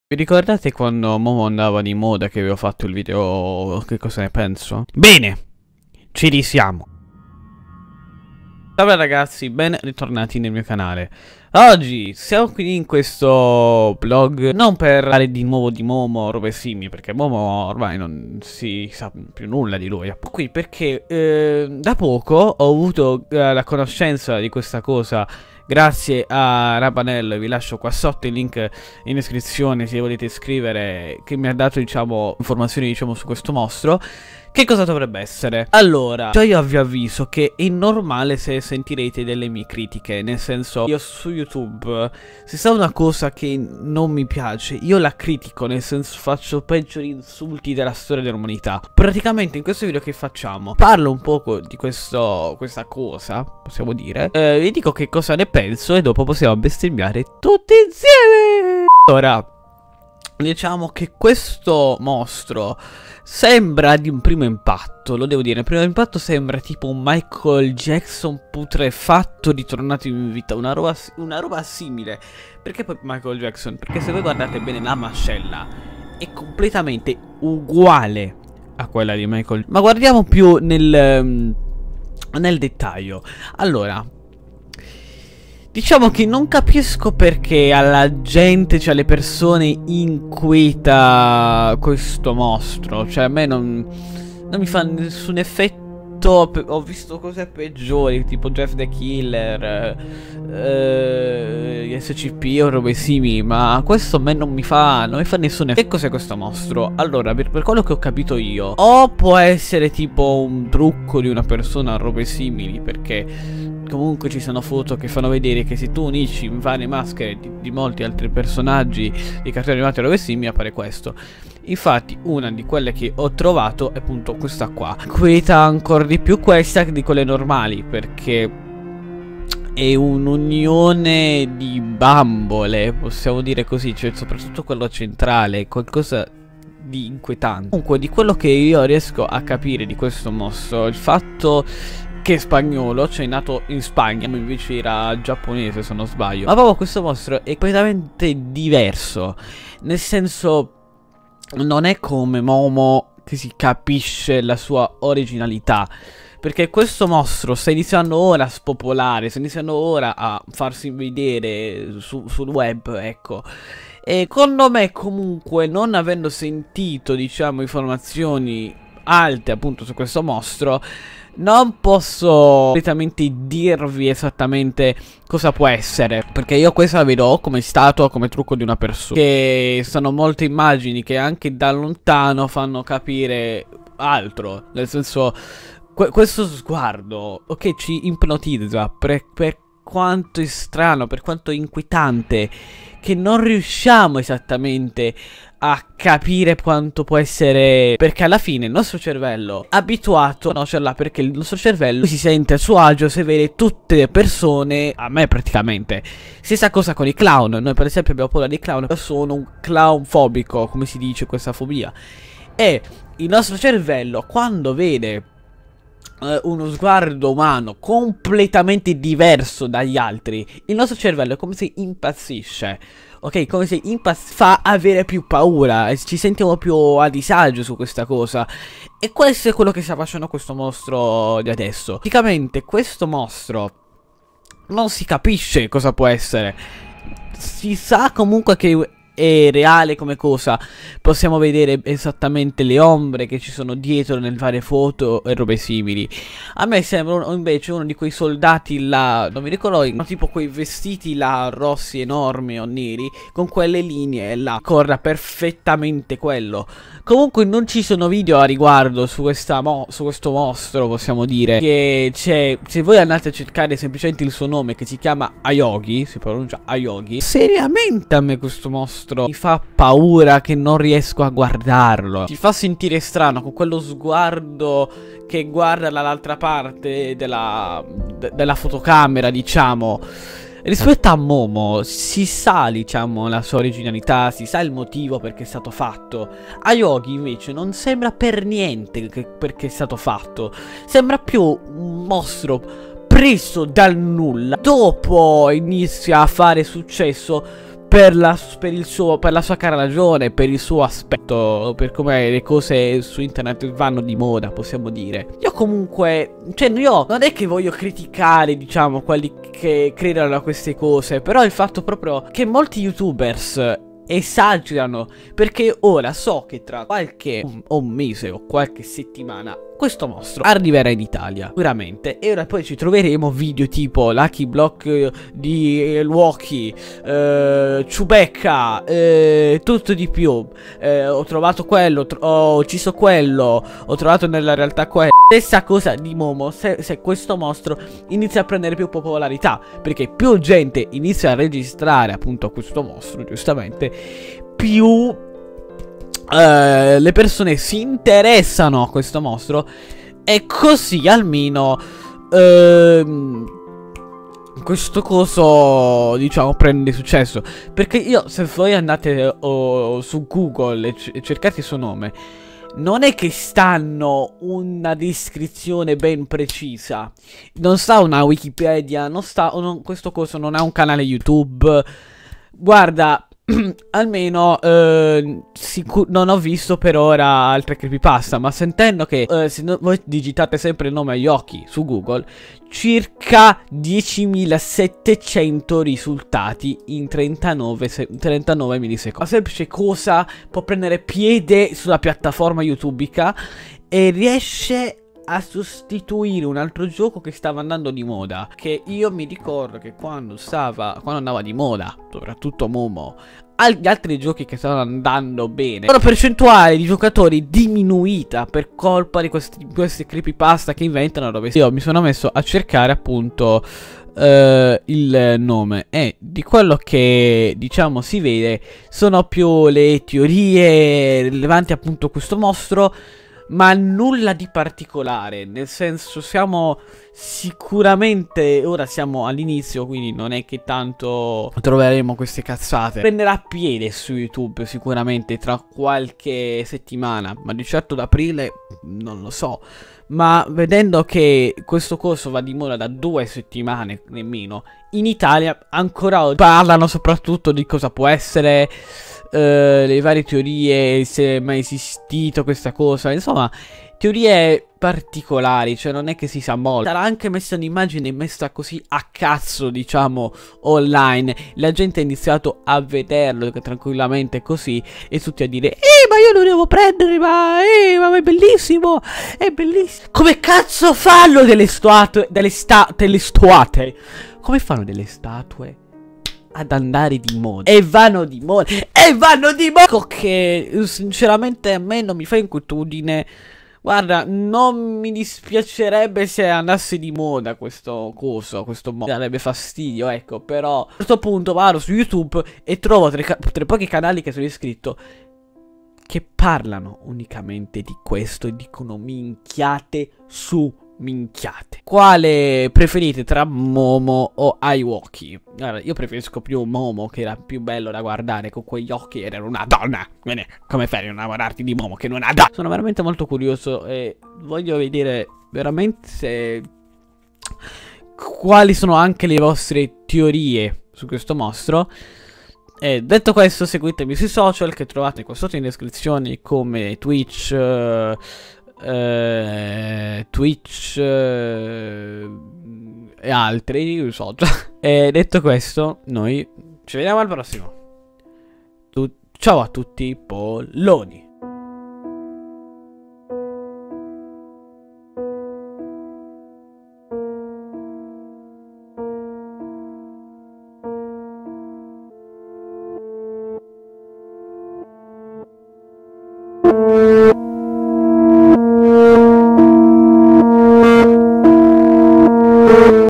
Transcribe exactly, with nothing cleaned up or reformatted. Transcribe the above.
Vi ricordate quando Momo andava di moda che avevo fatto il video che cosa ne penso? Bene, ci risiamo. Ciao ragazzi, ben ritornati nel mio canale. Oggi siamo qui in questo vlog non per parlare di nuovo di Momo o robe simili, perché Momo ormai non si sa più nulla di lui. Qui perché eh, da poco ho avuto eh, la conoscenza di questa cosa grazie a Rabanello, vi lascio qua sotto il link in descrizione se volete iscrivere, che mi ha dato, diciamo, informazioni, diciamo, su questo mostro. Che cosa dovrebbe essere? Allora, già io vi avviso che è normale se sentirete delle mie critiche, nel senso, io su YouTube, se sta una cosa che non mi piace, io la critico, nel senso faccio peggiori insulti della storia dell'umanità. Praticamente in questo video che facciamo, parlo un poco di questo, questa cosa, possiamo dire, eh, vi dico che cosa ne penso e dopo possiamo bestemmiare tutti insieme! Ora, diciamo che questo mostro sembra di un primo impatto, lo devo dire, il primo impatto sembra tipo un Michael Jackson putrefatto ritornato in vita, una roba, una roba simile. Perché poi Michael Jackson? Perché se voi guardate bene la mascella è completamente uguale a quella di Michael. Ma guardiamo più nel, um, nel dettaglio. Allora, diciamo che non capisco perché alla gente, cioè alle persone, inquieta questo mostro. Cioè a me non, non mi fa nessun effetto. Ho visto cose peggiori, tipo Jeff the Killer, eh, S C P o robe simili, ma questo a me non mi fa, non mi fa nessun effetto. Che cos'è questo mostro? Allora, per, per quello che ho capito io, o può essere tipo un trucco di una persona o robe simili, perché comunque ci sono foto che fanno vedere che se tu unisci varie maschere di, di molti altri personaggi di cartoni animati o robe simili appare questo. Infatti una di quelle che ho trovato è appunto questa qua. Quieta ancora di più questa di quelle normali, perché è un'unione di bambole, possiamo dire così, cioè soprattutto quello centrale, qualcosa di inquietante. Comunque di quello che io riesco a capire di questo mostro, il fatto che è spagnolo, cioè è nato in Spagna, ma invece era giapponese se non sbaglio. Ma proprio questo mostro è completamente diverso, nel senso non è come Momo che si capisce la sua originalità, perché questo mostro sta iniziando ora a spopolare, sta iniziando ora a farsi vedere su, sul web, ecco. E secondo me comunque, non avendo sentito, diciamo, informazioni alte appunto su questo mostro, non posso completamente dirvi esattamente cosa può essere, perché io questa la vedo come statua, come trucco di una persona. Che sono molte immagini che anche da lontano fanno capire altro, nel senso, que questo sguardo, ok, ci ipnotizza per, per quanto è strano, per quanto è inquietante, che non riusciamo esattamente a capire quanto può essere, perché alla fine il nostro cervello è abituato a conoscerla, perché il nostro cervello si sente a suo agio se vede tutte le persone, a me praticamente. Stessa cosa con i clown, noi per esempio abbiamo paura dei clown, io sono un clown fobico, come si dice questa fobia, e il nostro cervello quando vede uh, uno sguardo umano completamente diverso dagli altri, il nostro cervello è come se impazzisce. Ok, come se fa avere più paura e ci sentiamo più a disagio su questa cosa. E questo è quello che sta facendo questo mostro di adesso. Praticamente questo mostro non si capisce cosa può essere. Si sa comunque che è reale come cosa. Possiamo vedere esattamente le ombre che ci sono dietro nelle varie foto e robe simili. A me sembra un, invece uno di quei soldati là, non mi ricordo, tipo quei vestiti là rossi enormi o neri con quelle linee là. Corra perfettamente quello. Comunque non ci sono video a riguardo su, questa mo su questo mostro, possiamo dire. Che c'è, se voi andate a cercare semplicemente il suo nome, che si chiama Ayogi, si pronuncia Ayogi, seriamente a me questo mostro mi fa paura che non riesco a guardarlo. Ti fa sentire strano con quello sguardo che guarda dall'altra parte della, de della fotocamera, diciamo. Rispetto a Momo si sa, diciamo, la sua originalità, si sa il motivo perché è stato fatto. Ayogi invece non sembra per niente che perché è stato fatto. Sembra più un mostro preso dal nulla. Dopo inizia a fare successo per la, per, il suo, per la sua cara ragione, per il suo aspetto, per come le cose su internet vanno di moda, possiamo dire. Io comunque, cioè io non è che voglio criticare, diciamo, quelli che credono a queste cose, però il fatto proprio che molti youtubers esagerano, perché ora so che tra qualche un, un mese o qualche settimana questo mostro arriverà in Italia, sicuramente. E ora poi ci troveremo video tipo Lucky Block di Lucky, eh, Chewbacca, eh, tutto di più. Eh, ho trovato quello, tro ho ucciso quello, ho trovato nella realtà quello. Stessa cosa di Momo, se, se questo mostro inizia a prendere più popolarità, perché più gente inizia a registrare appunto questo mostro, giustamente, più Uh, le persone si interessano a questo mostro, e così almeno uh, questo coso, diciamo, prende successo. Perché io, se voi andate oh, su Google e cercate il suo nome, non è che stanno una descrizione ben precisa, non sta una Wikipedia, non sta non, questo coso non ha un canale YouTube. Guarda, almeno eh, non ho visto per ora altre creepypasta, ma sentendo che eh, se no voi digitate sempre il nome agli occhi su Google, circa diecimilasettecento risultati in trentanove, trentanove millisecondi. Una semplice cosa può prendere piede sulla piattaforma YouTubica e riesce a sostituire un altro gioco che stava andando di moda. Che io mi ricordo che quando stava quando andava di moda, soprattutto Momo, gli altri giochi che stavano andando bene, la percentuale di giocatori diminuita per colpa di questi, questi creepypasta che inventano, dove io mi sono messo a cercare appunto uh, il nome, e di quello che diciamo si vede sono più le teorie rilevanti appunto a questo mostro, ma nulla di particolare. Nel senso, siamo sicuramente, ora siamo all'inizio, quindi non è che tanto troveremo queste cazzate. Prenderà piede su YouTube sicuramente tra qualche settimana, ma di certo ad aprile non lo so. Ma vedendo che questo corso va di moda da due settimane nemmeno, in Italia ancora oggi parlano soprattutto di cosa può essere, uh, le varie teorie, se è mai esistito questa cosa, insomma, teorie particolari, cioè non è che si sa molto. Sarà anche messa un'immagine messa così a cazzo, diciamo, online. La gente ha iniziato a vederlo tranquillamente così, e tutti a dire: Eh, ma io lo devo prendere, ma, eh, ma è bellissimo, è bellissimo. Come cazzo fanno delle statue, delle sta delle statuate? Come fanno delle statue ad andare di moda? E vanno di moda, e vanno di moda, che sinceramente a me non mi fa inquietudine. Guarda, non mi dispiacerebbe se andasse di moda questo coso, questo modo. Mi darebbe fastidio, ecco. Però a questo punto vado su YouTube e trovo tra, tra pochi canali che sono iscritto che parlano unicamente di questo e dicono minchiate su minchiate. Quale preferite tra Momo o Aiwoki? Allora, io preferisco più Momo, che era più bello da guardare, con quegli occhi, era una donna. Quindi come fai a innamorarti di Momo che non è una donna? Sono veramente molto curioso e voglio vedere veramente se... quali sono anche le vostre teorie su questo mostro. E detto questo, seguitemi sui social che trovate qua sotto in descrizione, come Twitch, uh, uh, Twitch uh, e altri social. E detto questo, noi ci vediamo al prossimo. Tu ciao a tutti, polloni.